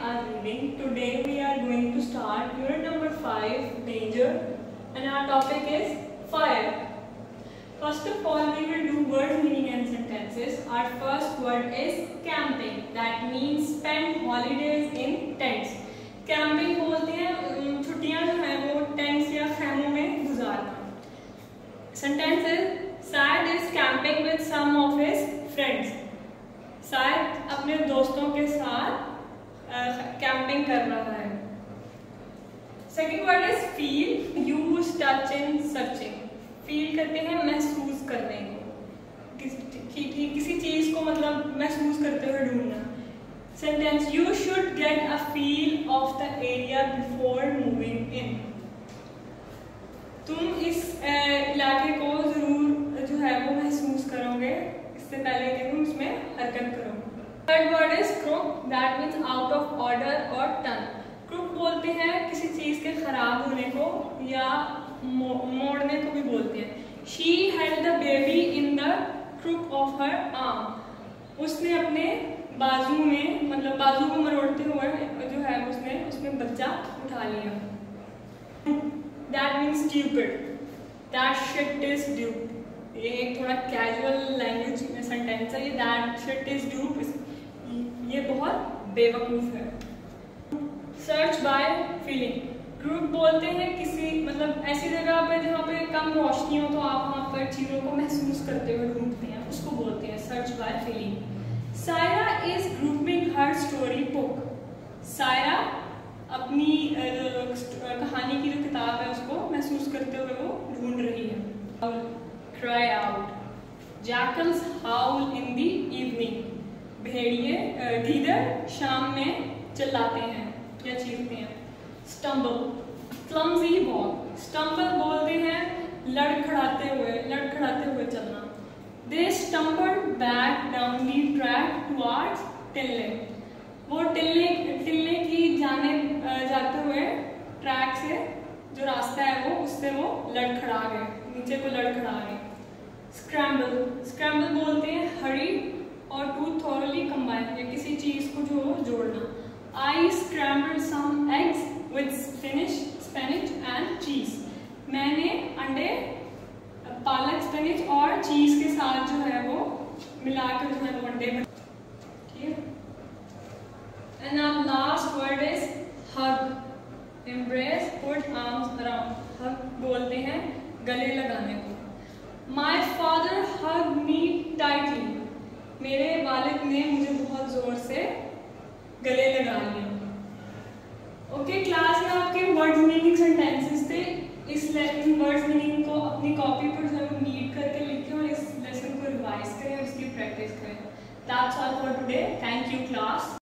are reading. Today we are going to start unit number 5, danger, and our topic is fire. First of all, we will do word meaning and sentences. Our first word is camping. That means spend holidays in tents. Camping बोलते हैं छुट्टियां जो हैं वो tents या खेमों में गुजारना. Sentence is Syed is camping with some of his friends. शायद अपने दोस्तों के साथ कैंपिंग कर रहा है. Second word is feel. Use touch in searching. Feel करते हैं महसूस करने को, किसी चीज को मतलब महसूस करते हुए ढूंढना. Sentence you should get a feel of the area before moving in. तुम इस इलाके को जरूर जो है वो महसूस करोगे इससे पहले कि तुम इसमें हरकत करो. Third word is crook. That means out of order और टर्न. क्रुक बोलते हैं किसी चीज के खराब होने को या मोड़ने को भी बोलते हैं. She held the baby in the crook of her arm. उसने अपने बाजू में मतलब बाजू को मरोड़ते हुए जो है उसने उसमें बच्चा उठा लिया. That means stupid. That shit is dupe. ये एक थोड़ा कैजुअल लैंग्वेज में सेंटेंस है. ये दैट शिट इज ड्यूप, ये बहुत बेवकूफ है. Search by feeling. ग्रुप बोलते हैं किसी मतलब ऐसी जगह पे जहाँ पे कम रोशनी हो तो आप वहाँ पर चीज़ों को महसूस करते हुए ढूंढते हैं, उसको बोलते हैं search by feeling. Saira is grouping her story book. Saira अपनी कहानी की जो किताब है उसको महसूस करते हुए वो ढूंढ रही है. Cry out. Jackals howl in the evening. भेड़िए गीदड़ शाम में चिल्लाते हैं या चीखते हैं. Stumble. Clumsy walk. Stumble बोलते हैं लड़खड़ाते हुए चलना. They stumbled back down the track towards टिल्ले. वो टिल्ले की जाते हुए ट्रैक से जो रास्ता है वो उससे वो लड़खड़ा गए, नीचे को लड़खड़ा गए. स्क्रैम्बल बोलते हैं हरी और टू थॉरली कंबाइन या किसी चीज को जो जोड़ना. I scrambled some eggs with spinach and cheese. मैंने अंडे पालक स्पिनच और चीज के साथ जो है वो मिलाकर जो है वो अंडे बना. ठीक है. And now last word is hug. Embrace, put arms around. Hug बोलते हैं गले लगाने को. My father hugged me tightly. मेरे वालिद ने मुझे बहुत जोर से गले लगा लिया. ओके क्लास में आपके वर्ड मीनिंग सेंटेंसेस थे. इस वर्ड मीनिंग को अपनी कॉपी पर जरूर नीट करके लिखें और इस लेसन को रिवाइज करें और इसकी प्रैक्टिस करें. That's all for today. Thank you class.